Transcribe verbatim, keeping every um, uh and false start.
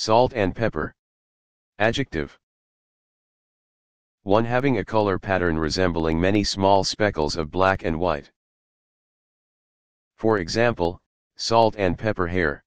Salt and pepper. Adjective. one Having a color pattern resembling many small speckles of black and white. For example, salt and pepper hair.